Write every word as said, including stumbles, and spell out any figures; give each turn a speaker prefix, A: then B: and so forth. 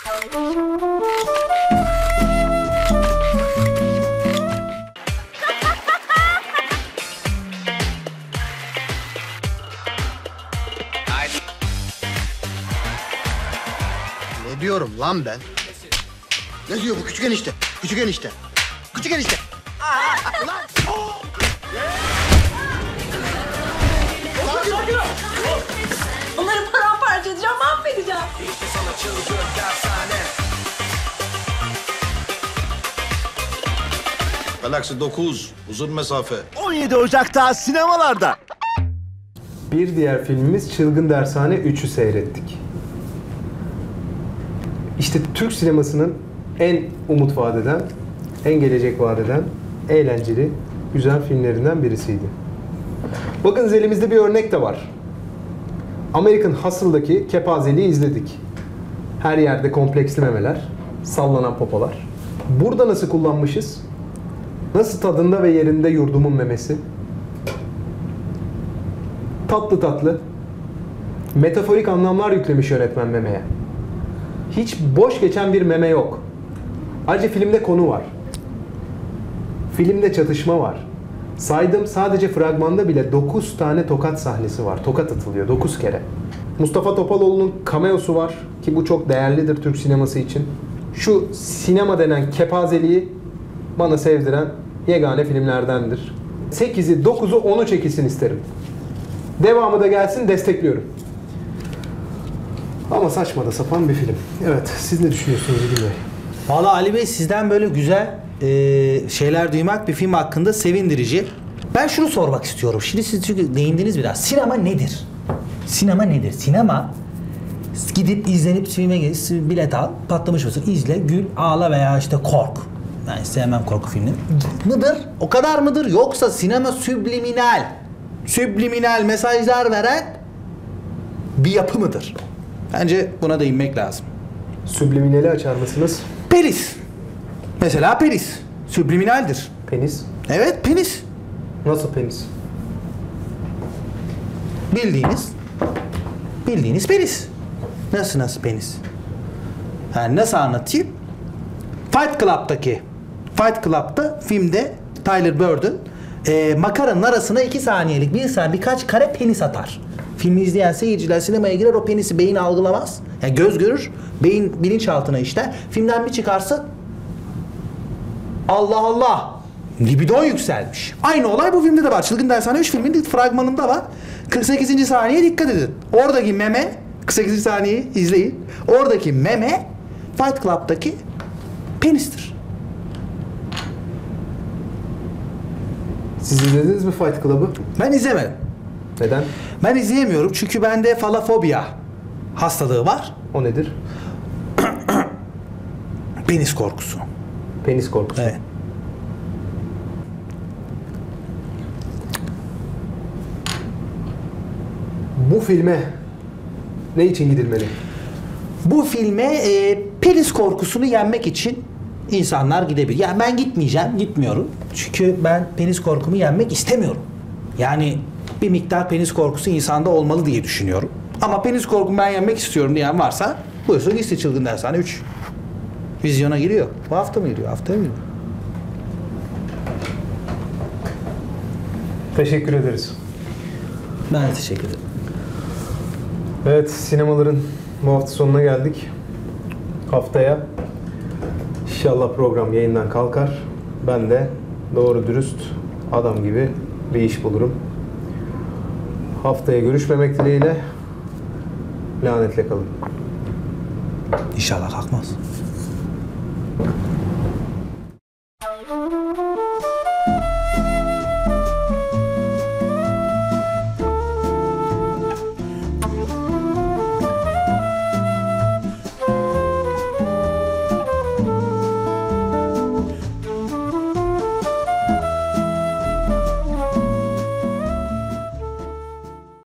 A: Ne diyorum lan ben? Ne diyor bu küçük enişte? Küçük enişte. Küçük enişte. Aa, lan.
B: Onları paramparça edeceğim, mahvedeceğim.
C: Galaksi dokuz, uzun mesafe.
D: on yedi Ocak'ta sinemalarda.
E: Bir diğer filmimiz Çılgın Dershane üçü seyrettik. İşte Türk sinemasının en umut vaat eden, en gelecek vaat eden, eğlenceli, güzel filmlerinden birisiydi. Bakın elimizde bir örnek de var. American Hustle'daki Kepazeliği izledik. Her yerde kompleksli memeler, sallanan popolar. Burada nasıl kullanmışız? Nasıl tadında ve yerinde yurdumun memesi? Tatlı tatlı, metaforik anlamlar yüklemiş yönetmen memeye. Hiç boş geçen bir meme yok. Ayrıca filmde konu var. Filmde çatışma var. Saydım, sadece fragmanda bile dokuz tane tokat sahnesi var. Tokat atılıyor dokuz kere. Mustafa Topaloğlu'nun cameosu var ki bu çok değerlidir Türk sineması için. Şu sinema denen kepazeliği bana sevdiren yegane filmlerdendir. sekizi, dokuzu, onu çekilsin isterim. Devamı da gelsin, destekliyorum. Ama saçma da sapan bir film. Evet, siz ne düşünüyorsunuz İlgin Bey?
F: Valla Ali Bey, sizden böyle güzel e, şeyler duymak bir film hakkında sevindirici. Ben şunu sormak istiyorum. Şimdi siz çünkü değindiniz biraz. Sinema nedir? Sinema nedir? Sinema gidip izlenip filme git, bilet al, patlamış mısın? İzle, gül, ağla veya işte kork. Ben sevmem korku filmini. Mıdır? O kadar mıdır? Yoksa sinema subliminal, subliminal mesajlar veren bir yapı mıdır? Bence buna değinmek lazım.
E: Subliminali açar mısınız?
F: Penis. Mesela penis. Subliminaldir.
E: Penis.
F: Evet, penis.
E: Nasıl penis?
F: Bildiğiniz, bildiğiniz penis. Nasıl nasıl penis? Yani nasıl anlatayım? Fight Club'daki, Fight Club'da filmde Tyler Durden e, makaranın arasına iki saniyelik, bir saniye birkaç kare penis atar. Filmi izleyen seyirciler sinemaya girer, o penisi beyin algılamaz. Yani göz görür, beyin bilinçaltına işler. Filmden bir çıkarsın, Allah Allah, libidon yükselmiş. Aynı olay bu filmde de var. Çılgın Dershane üç filmin fragmanında var. kırk sekizinci saniyeye dikkat edin. Oradaki meme, kırk sekizinci saniyeyi izleyin. Oradaki meme Fight Club'daki penistir.
E: Siz izlediniz mi Fight Club'ı?
F: Ben izlemedim.
E: Neden?
F: Ben izleyemiyorum çünkü bende falafobia hastalığı var.
E: O nedir?
F: Penis korkusu.
E: Penis korkusu.
F: Evet.
E: Bu filme ne için gidilmeli?
F: Bu filme e, penis korkusunu yenmek için insanlar gidebilir. Yani ben gitmeyeceğim, gitmiyorum. Çünkü ben penis korkumu yenmek istemiyorum. Yani bir miktar penis korkusu insanda olmalı diye düşünüyorum. Ama penis korkumu ben yenmek istiyorum diyen varsa buyursun gitsin Çılgın Dershane üç. Vizyona giriyor. Bu hafta mı giriyor? Haftaya mı giriyor?
E: Teşekkür ederiz.
F: Ben de teşekkür ederim.
E: Evet, sinemaların bu hafta sonuna geldik. Haftaya inşallah program yayından kalkar. Ben de doğru dürüst adam gibi bir iş bulurum. Haftaya görüşmemek dileğiyle lanetle kalın.
F: İnşallah kalkmaz.